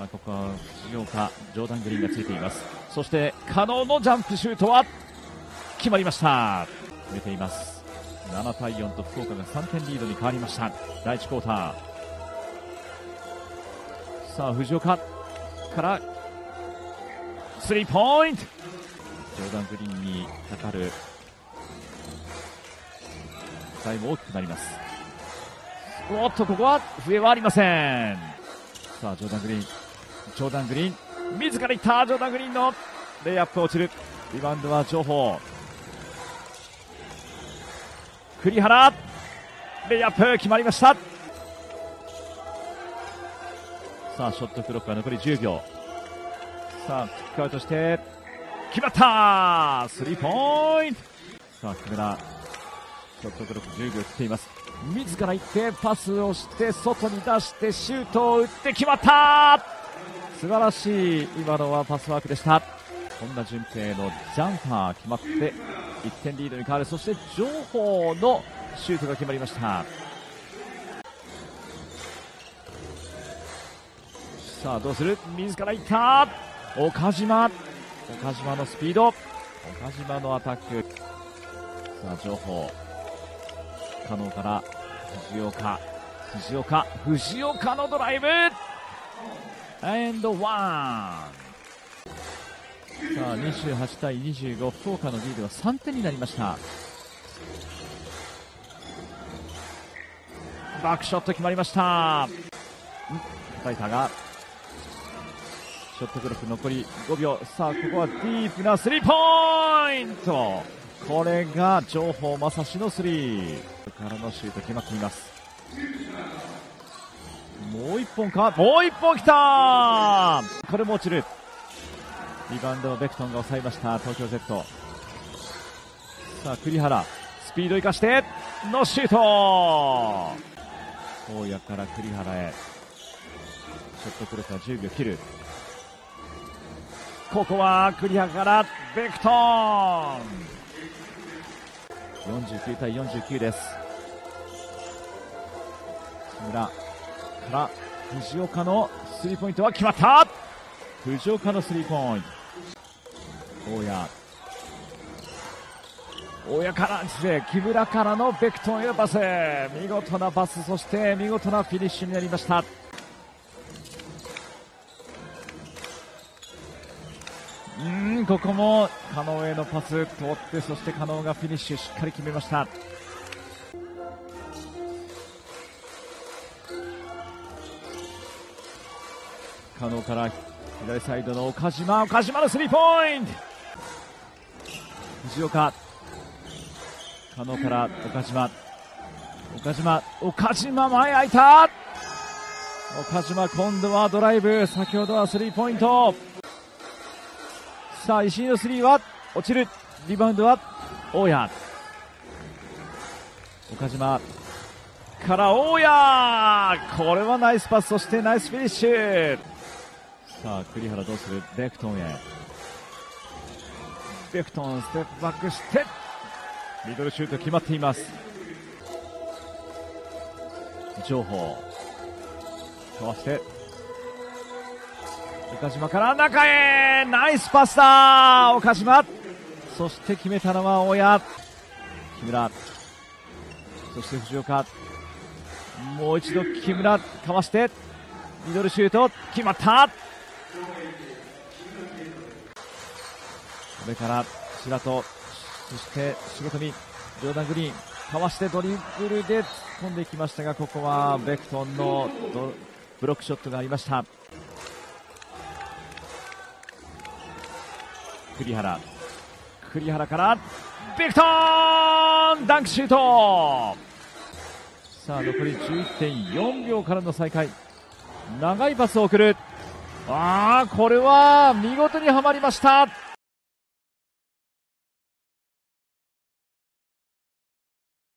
あここは藤岡、ジョーダン・グリーンがついています。そして加納のジャンプシュートは決まりました。決めています。7対4と福岡が3点リードに変わりました。第1クォーター。さあ藤岡からスリーポイント。ジョーダン・グリーンにかかるタイム大きくなります。おっとここは笛はありません。さあジョーダン・グリーン自らいった。ジョーダン・グリーンのレイアップ落ちる。リバウンドは情報。栗原レイアップ決まりました。さあショットクロックは残り10秒。さあキックアウトして決まった。スリーポイント。さあ木村ショットクロック10秒切っています。自ら行ってパスをして外に出してシュートを打って決まった。素晴らしい今のはパスワークでした。本田潤平のジャンパー決まって1点リードに変わる。そして情報のシュートが決まりました。さあどうする。自ら行った岡島のスピード、岡島のアタック。さあ情報加納から藤岡のドライブエンドワン。さあ28対25、福岡のリードは3点になりました。バックショット決まりました。ファイターがショットクロック残り5秒。さあここはディープなスリーポイント。これが情報正志のスリーからのシュート決まっています。もう1本か、もう1本きた。これも落ちる。リバウンドのベクトンが抑えました東京 Z。 さあ栗原スピード生かしてのシュート。大谷から栗原へ。ショットクロックは10秒切る。ここは栗原からベクトン。49対49です。木村から藤岡のスリーポイントは決まった。藤岡のスリーポイント。大谷から木村からのベクトンへのパス。見事なパス、そして見事なフィニッシュになりました。ここも加納へのパス通って、そして加納がフィニッシュしっかり決めました。加納から左サイドの岡島のスリーポイント。藤岡、加納から岡島前空いた。岡島今度はドライブ、先ほどはスリーポイント。さあ石井のスリーは落ちる。リバウンドは大谷。岡島から大谷、これはナイスパス、そしてナイスフィニッシュ。さあ栗原どうする。ベクトンへ。ベクトンステップバックしてミドルシュート決まっています。情報かわして岡島から中へ、ナイスパスだ岡島。そして決めたのは大谷。木村、そして藤岡、もう一度木村かわしてミドルシュート決まった。上から白戸、そして仕事にジョーダン・グリーンかわしてドリブルで突っ込んでいきましたが、ここはベクトンのブロックショットがありました。栗原からベクトンダンクシュート。さあ残り 11.4 秒からの再開。長いパスを送る。これは見事にはまりました。